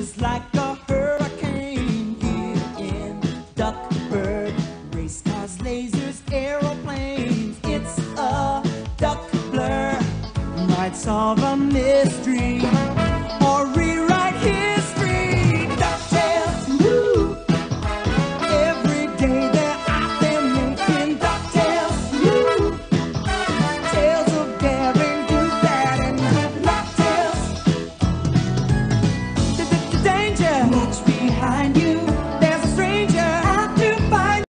is like a hurricane here in Duckburg. Race cars, lasers, aeroplanes. It's a duck blur. Might solve a mystery.